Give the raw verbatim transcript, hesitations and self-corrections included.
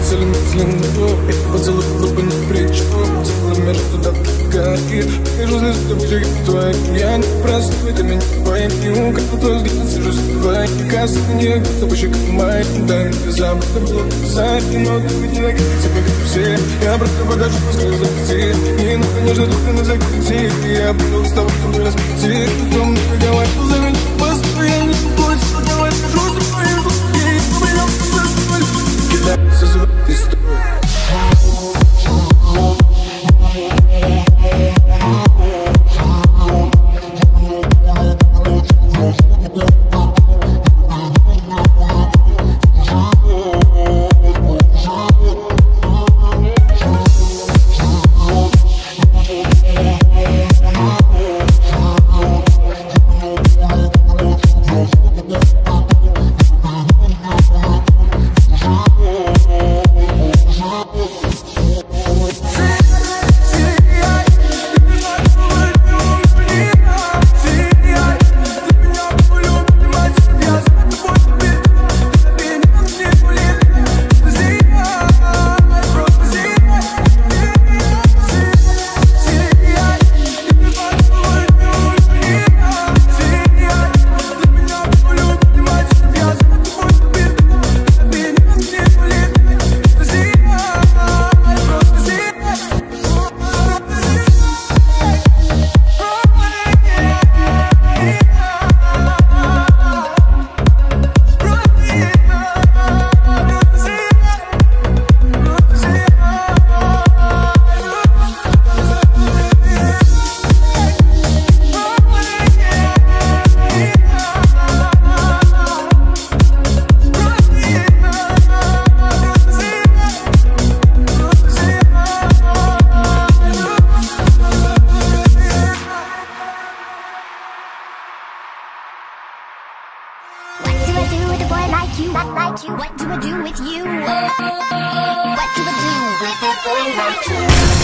цель мысленную. И поцелуй глупо ни при чем. Целый мир туда горит. Вижу звезды тобой, как твои. Я не простой, ты меня пойму. Как твой взгляд, сижу с твоей. Касание, как тобой щекой моей. Да, не забыто было писать. Но ты ведь не такая, тебе как все. Я просто покажу, пускай захотеть. И ну, конечно, тут надо закрутить. Я понял с тобой, что мы распределить. Потом ты говорил за меня. Постой, я не буду, что давай скажу за мои звуки. Я не понял, что за столь. Кидайся за этой строй. What do I do with you? What do I do with a boy like you?